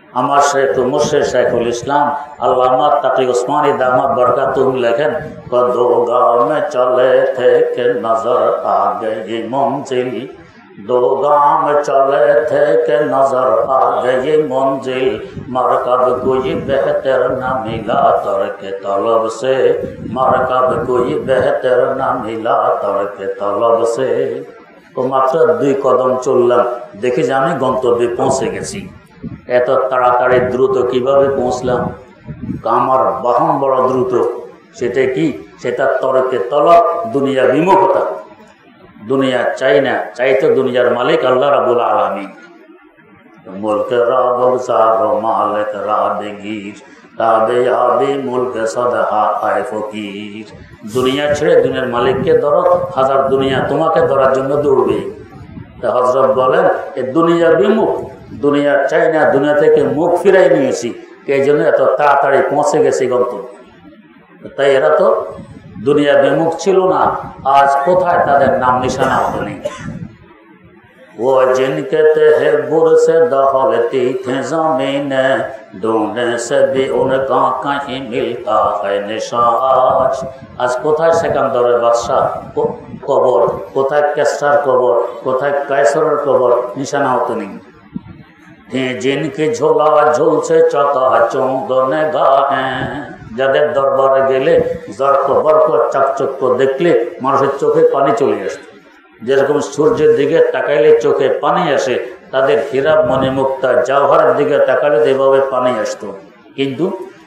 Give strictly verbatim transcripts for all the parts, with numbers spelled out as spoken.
আমার শেখ মুর্শিদ শাইখুল ইসলাম আল্লামা তাকি উসমানী দামাত বরকাতুহু লেখেন, দো গাঁव में चले थे कि नजर आ गई मंजिल, दो गाँव में चले थे कि नजर आ गई मंजिल, मरकब कोई बेहतर न मिला तर्क तलब से, मरकब कोई बेहतर न मिला तर्क तलब से। তো মাত্র দুই কদম চললাম, দেখি যে আমি গন্তব্যে পৌঁছে গেছি। এত তাড়াতাড়ি দ্রুত কিভাবে পৌঁছলাম? আমার বাহন বড় দ্রুত। সেটা কি? সেটা তরকে তলব, দুনিয়া বিমুখতা। দুনিয়া চাই না, চাই তো দুনিয়ার মালিক আল্লাহ রাব্বুল আলামিন। মুলক রাবজার মালিক রাবেগীর তাবে আবে মুলক সদহা আয় ফকির। দুনিয়া ছেড়ে দুনিয়ার মালিককে ধরো, হাজার দুনিয়া তোমাকে ধরার জন্য দৌড়বে। তা হযরত বলেন এ দুনিয়া বিমুখ, দুনিয়া চাই না, দুনিয়া থেকে মুখ ফিরাই নিয়েছি, এই জন্য এত তাড়াতাড়ি পৌঁছে গেছি গন্তব্য। তাই এরা তো দুনিয়া বিমুখ ছিল না, আজ কোথায় তাদের নাম নিশানা হতো নেই। वो जिनके तहब्बुर से दहलती थे ज़मीन, ढूंढने से भी उनका कहीं मिलता है निशान। आज কোথায় সেকান্দরের বাদশা কবর, কোথায় কেসরার কবর, কোথায় কায়সরের কবর, নিশানা হতো নেই। जिनकी झोला झुलसे चकाचौंध निगाहें, যাদের দরবারে গেলে জর্ক বর্ক চাকচক্য দেখলে মানুষের চোখে পানি চলে আসতো। যেরকম সূর্যের দিকে তাকাইলে চোখে পানি আসে, তাদের হীরা মণিমুক্তা জওহরের দিকে তাকালে এভাবে পানি আসতো। কিন্তু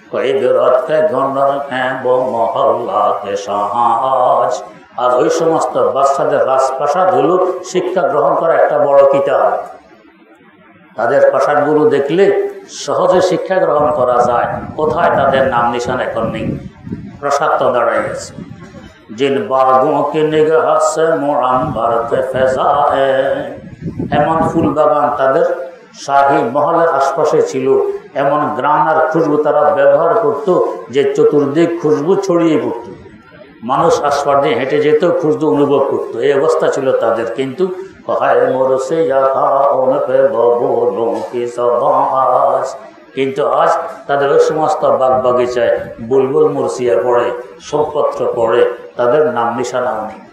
আজ ওই সমস্ত বাচ্চাদের রাজপ্রাসাদ হলো শিক্ষা গ্রহণ করা একটা বড় কিতাব। তাদের প্রাসাদগুলো দেখলে সহজে শিক্ষা গ্রহণ করা যায়। কোথায় তাদের নাম নিশান এখন নেই। প্রাসাদ তো দাঁড়াই গেছে। जिन बागों की निगाह से मुअम्बर थे फ़िज़ाए, এমন ফুল বাগান তাদের শাহী মহলের আশপাশে ছিল, এমন গ্রাম আর খুশবু তারা ব্যবহার করত যে চতুর্দিক খুশবু ছড়িয়ে পড়ত। মানুষ আশপাশ দিয়ে হেঁটে যেত, খুশবু অনুভব করত। এই অবস্থা ছিল তাদের। কিন্তু কিন্তু আজ তাদের ওই সমস্ত বাগ বাগিচায় বুলবুল মুরসিয়া পড়ে, শোকপত্র পড়ে, তাদের নাম নিশানাও নেই।